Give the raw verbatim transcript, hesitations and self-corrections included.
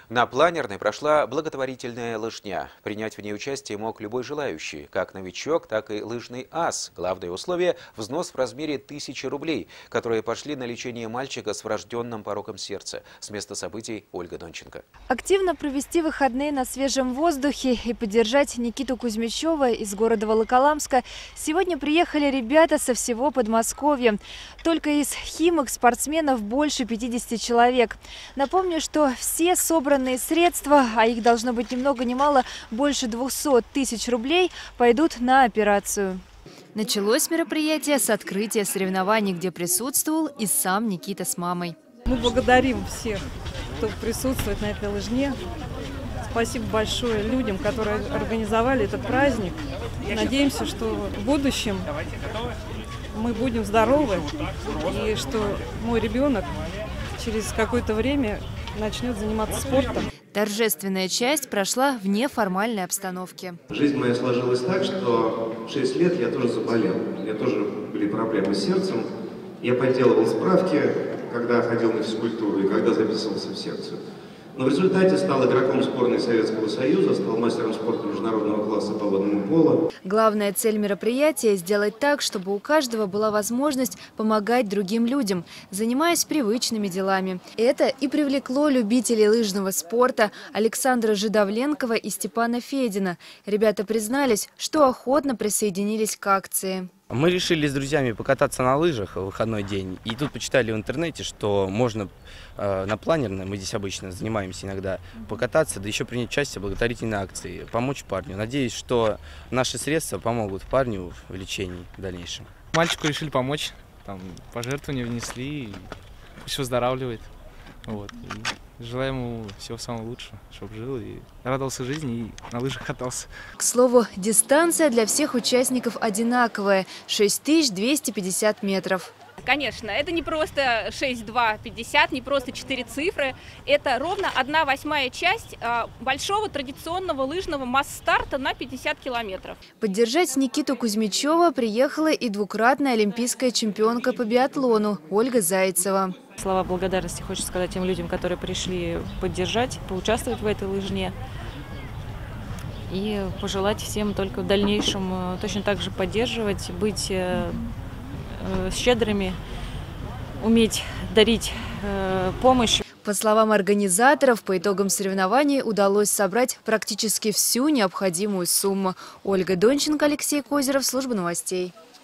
На Планерной прошла благотворительная лыжня. Принять в ней участие мог любой желающий, как новичок, так и лыжный ас. Главное условие – взнос в размере тысячи рублей, которые пошли на лечение мальчика с врожденным пороком сердца. С места событий Ольга Донченко. Активно провести выходные на свежем воздухе и поддержать Никиту Кузьмичева из города Волоколамска сегодня приехали ребята со всего Подмосковья. Только из Химок спортсменов больше пятидесяти человек. Напомню, что все собранные средства, а их должно быть ни много ни мало, больше двухсот тысяч рублей, пойдут на операцию. Началось мероприятие с открытия соревнований, где присутствовал и сам Никита с мамой. Мы благодарим всех, кто присутствует на этой лыжне. Спасибо большое людям, которые организовали этот праздник. Надеемся, что в будущем мы будем здоровы и что мой ребенок через какое-то время начнет заниматься спортом. Торжественная часть прошла в неформальной обстановке. Жизнь моя сложилась так, что в шесть лет я тоже заболел. У меня тоже были проблемы с сердцем. Я подделывал справки, когда ходил на физкультуру и когда записывался в секцию. Но в результате стал игроком сборной Советского Союза, стал мастером спорта международного класса по водному полу. Главная цель мероприятия – сделать так, чтобы у каждого была возможность помогать другим людям, занимаясь привычными делами. Это и привлекло любителей лыжного спорта Александра Жидовленкова и Степана Федина. Ребята признались, что охотно присоединились к акции. Мы решили с друзьями покататься на лыжах в выходной день. И тут почитали в интернете, что можно э, на Планерной, мы здесь обычно занимаемся иногда, покататься, да еще принять участие в благотворительной акции, помочь парню. Надеюсь, что наши средства помогут парню в лечении в дальнейшем. Мальчику решили помочь, там, пожертвования внесли, пусть выздоравливает. Вот. И желаю ему всего самого лучшего, чтобы жил и радовался жизни и на лыжах катался. К слову, дистанция для всех участников одинаковая – шесть тысяч двести пятьдесят метров. Конечно, это не просто шесть, два, пятьдесят, не просто четыре цифры. Это ровно одна восьмая часть большого традиционного лыжного масс-старта на пятьдесят километров. Поддержать Никиту Кузьмичева приехала и двукратная олимпийская чемпионка по биатлону Ольга Зайцева. Слова благодарности хочется сказать тем людям, которые пришли поддержать, поучаствовать в этой лыжне. И пожелать всем только в дальнейшем точно так же поддерживать, быть щедрыми, уметь дарить помощь. По словам организаторов, по итогам соревнований удалось собрать практически всю необходимую сумму. Ольга Донченко, Алексей Козеров, служба новостей.